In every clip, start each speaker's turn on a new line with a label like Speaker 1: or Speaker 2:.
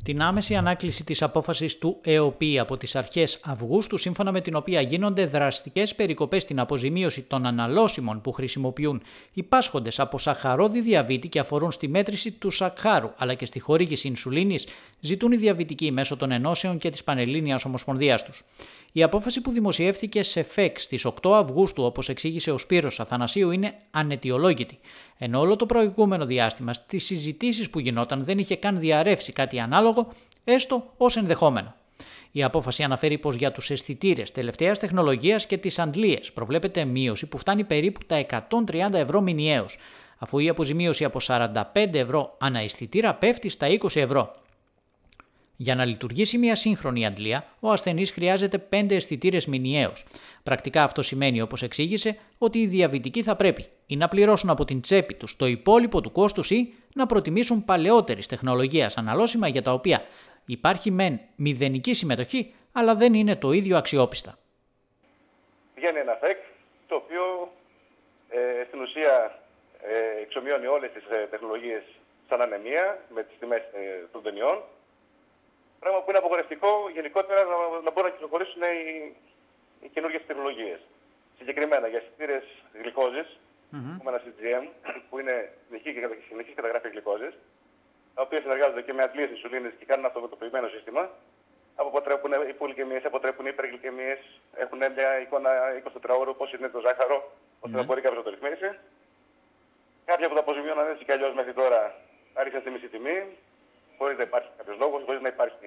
Speaker 1: την άμεση ανάκληση της απόφασης του ΕΟΠΗ από τις αρχές Αυγούστου, σύμφωνα με την οποία γίνονται δραστικές περικοπές στην αποζημίωση των αναλώσιμων που χρησιμοποιούν οι πάσχοντες από σαχαρώδη διαβήτη και αφορούν στη μέτρηση του σακχάρου αλλά και στη χορήγηση ινσουλίνης, ζητούν οι διαβητικοί μέσω των ενώσεων και της Πανελλήνιας Ομοσπονδίας τους. Η απόφαση που δημοσιεύθηκε σε ΦΕΚ στις 8 Αυγούστου, όπως εξήγησε ο Σπύρος Αθανασίου, είναι αναιτιολόγητη. Ενώ όλο το προηγούμενο διάστημα στις συζητήσεις που γινόταν δεν είχε καν διαρρεύσει κάτι ανάλογο, έστω ως ενδεχόμενο. Η απόφαση αναφέρει πως για τους αισθητήρες τελευταίας τεχνολογίας και τις αντλίες προβλέπεται μείωση που φτάνει περίπου τα 130 ευρώ μηνιαίως, αφού η αποζημίωση από 45 ευρώ ανά αισθητήρα πέφτει στα 20 ευρώ. Για να λειτουργήσει μια σύγχρονη αντλία, ο ασθενής χρειάζεται 5 αισθητήρες μηνιαίως. Πρακτικά αυτό σημαίνει, όπως εξήγησε, ότι οι διαβητικοί θα πρέπει ή να πληρώσουν από την τσέπη τους το υπόλοιπο του κόστους ή να προτιμήσουν παλαιότερης τεχνολογίας αναλώσιμα για τα οποία υπάρχει μεν μηδενική συμμετοχή, αλλά δεν είναι το ίδιο αξιόπιστα.
Speaker 2: Βγαίνει ένα ΦΕΚ, το οποίο στην ουσία εξομοιώνει όλες τις τεχνολογίες σαν ανεμία με τις τιμές των ταινιών. Πράγμα που είναι απογορευτικό γενικότερα να μπορούν να κυκλοφορήσουν οι καινούργιες τεχνολογίες. Συγκεκριμένα για αισθητήρες γλυκόζης, έχουμε ένα CGM που είναι συνεχής καταγράφη γλυκόζης, τα οποία συνεργάζονται και με αντλίες ινσουλίνης και κάνουν αυτοματοποιημένο σύστημα. Αποτρέπουν υπολικαιμίες, αποτρέπουν υπεργλυκαιμίες, έχουν μια εικόνα 24 ώρου πώς είναι το ζάχαρο, ώστε να μπορεί κάποιος να το ρυθμίσει. Κάποια που τα αποζημιώναν έτσι κι αλλιώς μέχρι τώρα άρχισαν στη μισή τιμή, χωρίς να υπάρχει κάποιος λόγος, χωρίς να υπάρχει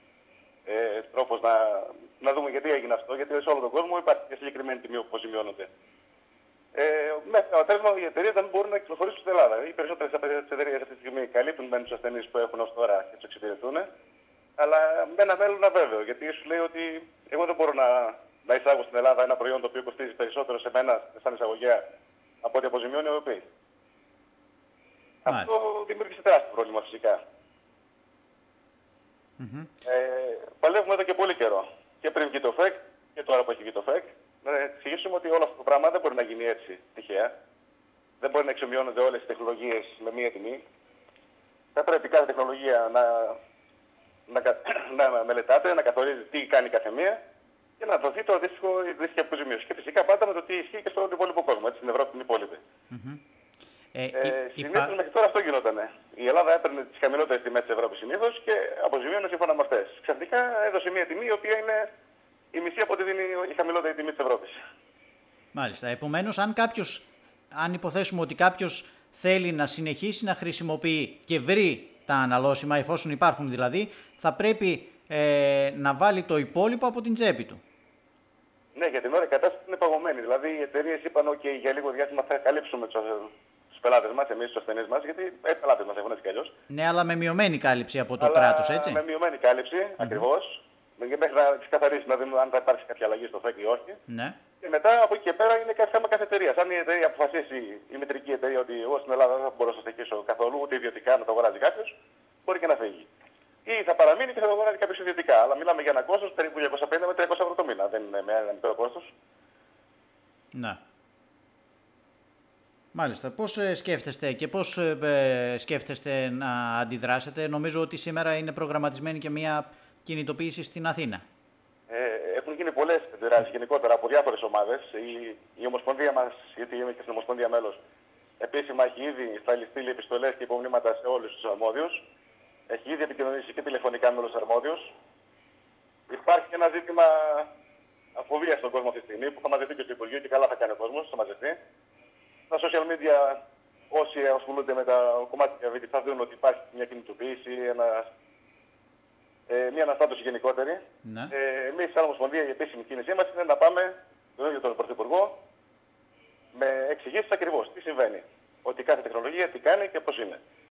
Speaker 2: τρόπος να δούμε γιατί έγινε αυτό, γιατί σε όλο τον κόσμο υπάρχει μια συγκεκριμένη τιμή που αποζημιώνονται. Με αποτέλεσμα οι εταιρείες δεν μπορούν να κυκλοφορήσουν στην Ελλάδα. Οι περισσότερες εταιρείες αυτή τη στιγμή καλύπτουν με τους ασθενείς που έχουν ως τώρα και τους εξυπηρετούν, αλλά με ένα μέλλον αβέβαιο. Γιατί σου λέει ότι εγώ δεν μπορώ να εισάγω στην Ελλάδα ένα προϊόν το οποίο κοστίζει περισσότερο σε μένα σαν εισαγωγέα από ό,τι αποζημιώνει ο ΕΟΠΗ. Αυτό δημιούργησε τεράστιο πρόβλημα φυσικά. Παλεύουμε εδώ και πολύ καιρό. Και πριν βγει το ΦΕΚ και τώρα που έχει βγει το ΦΕΚ, να εξηγήσουμε ότι όλο αυτό το πράγμα δεν μπορεί να γίνει έτσι τυχαία. Δεν μπορεί να εξομοιώνονται όλες οι τεχνολογίες με μία τιμή. Θα πρέπει κάθε τεχνολογία να μελετάτε, να καθορίζει τι κάνει κάθε μία και να δοθεί το αντίστοιχο αποζημίωση. Και φυσικά πάντα με το τι ισχύει και στον υπόλοιπο κόσμο, έτσι, στην Ευρώπη την υπόλοιπη. Συνήθως μέχρι τώρα αυτό γινότανε. Η Ελλάδα έπαιρνε τις χαμηλότερες τιμές της Ευρώπης συνήθως και αποζημίωνε σύμφωνα με αυτές. Ξαφνικά έδωσε μια τιμή η οποία είναι η μισή από ό,τι δίνει η χαμηλότερη τιμή της Ευρώπης.
Speaker 1: Μάλιστα. Επομένως, αν υποθέσουμε ότι κάποιος θέλει να συνεχίσει να χρησιμοποιεί και βρει τα αναλώσιμα, εφόσον υπάρχουν δηλαδή, θα πρέπει να βάλει το υπόλοιπο από την τσέπη του.
Speaker 2: Ναι, για την ώρα η κατάσταση είναι παγωμένη. Δηλαδή οι εταιρείες είπαν ότι για λίγο διάστημα θα καλύψουμε τους πελάτες μας, εμείς τους ασθενείς μας, γιατί οι πελάτες μας έχουν έτσι κι αλλιώς.
Speaker 1: Ναι, αλλά με μειωμένη κάλυψη από το κράτος, έτσι.
Speaker 2: Με μειωμένη κάλυψη, ακριβώς. Μέχρι να ξεκαθαρίσει, να δούμε αν θα υπάρξει κάποια αλλαγή στο ΦΕΚ ή όχι.
Speaker 1: Ναι.
Speaker 2: Και μετά από εκεί και πέρα είναι θέμα κάθε εταιρεία. Αν η εταιρεία αποφασίσει, η μητρική εταιρεία, ότι εγώ στην Ελλάδα δεν μπορώ να στοιχήσω καθόλου, ούτε ιδιωτικά να το αγοράζει κάποιος, μπορεί και να φύγει. Ή θα παραμείνει και θα το αγοράζει κάποιος ιδιωτικά. Αλλά μιλάμε για ένα κόστος περίπου 250 με 300 ευρώ το μήνα. Δεν είναι ένα μικρό κόστος.
Speaker 1: Ναι. Μάλιστα. Πώς σκέφτεστε και πώς σκέφτεστε να αντιδράσετε? Νομίζω ότι σήμερα είναι προγραμματισμένη και μια κινητοποίηση στην Αθήνα.
Speaker 2: Έχουν γίνει πολλές αντιδράσεις γενικότερα από διάφορες ομάδες. Η Ομοσπονδία μας, γιατί είμαι και στην Ομοσπονδία μέλος, επίσημα έχει ήδη στείλει επιστολές και υπομνήματα σε όλους τους αρμόδιους. Έχει ήδη επικοινωνήσει και τηλεφωνικά με όλους τους αρμόδιους. Υπάρχει ένα ζήτημα αφοβίας στον κόσμο αυτή τη στιγμή που θα μαζευτεί και στο Υπουργείο και καλά θα κάνει ο κόσμος, θα μαζευτεί. Στα social media, όσοι ασχολούνται με τα κομμάτια του διαβήτη, θα δουν ότι υπάρχει μια κινητοποίηση, μια αναστάτωση γενικότερη.
Speaker 1: Ναι.
Speaker 2: Εμείς, σαν Ομοσπονδία, η επίσημη κίνησή μας είναι να πάμε τον ίδιο τον Πρωθυπουργό με εξηγήσεις ακριβώς τι συμβαίνει. Ότι κάθε τεχνολογία τι κάνει και πώς είναι.